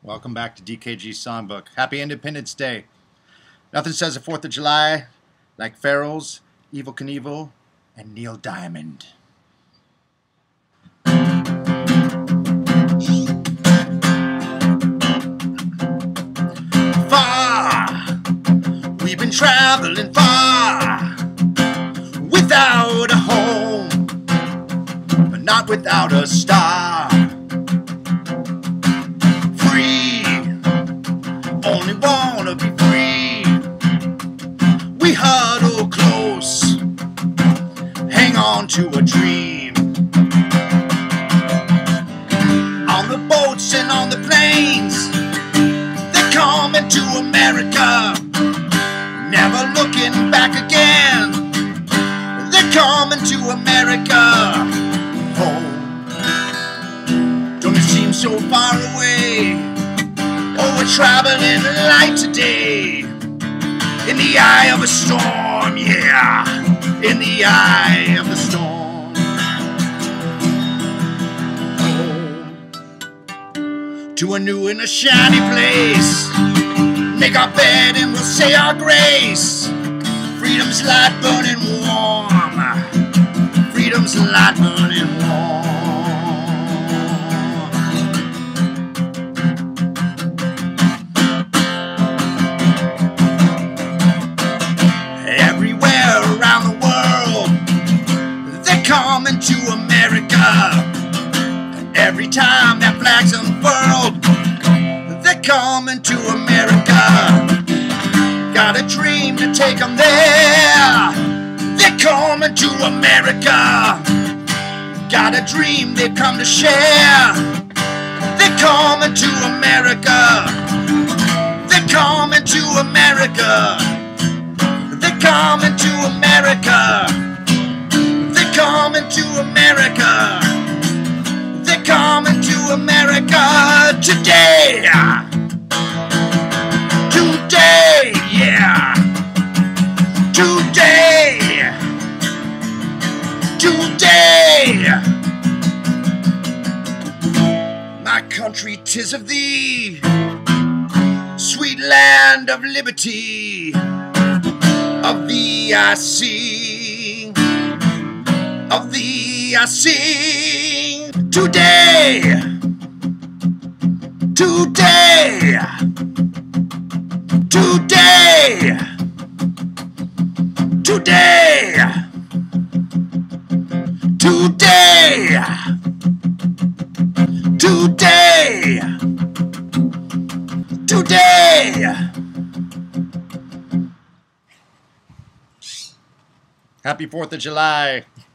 Welcome back to DKG Songbook. Happy Independence Day. Nothing says the 4th of July like Pharaohs, Evel Knievel, and Neil Diamond. Far, we've been traveling far, without a home, but not without a star. Only wanna be free. We huddle close, hang on to a dream. On the boats and on the planes, they're coming to America, never looking back again. They're coming to America. Home, don't it seem so far away? Oh, we're traveling light today, in the eye of a storm, yeah, in the eye of the storm. Home, to a new and a shiny place, make our bed and we'll say our grace. Freedom's light burning warm, freedom's light burning warm. Coming to America. Every time that flag's unfurled, they're coming to America. Got a dream to take them there. They're coming to America. Got a dream they've come to share. They're coming to America. They're coming to America. They're coming to America. Coming to America. They're coming to America today. Today, yeah. Today. Today. My country, 'tis of thee, sweet land of liberty. Of thee I sing. Of thee I sing today, today, today, today, today, today, today. Happy 4th of July.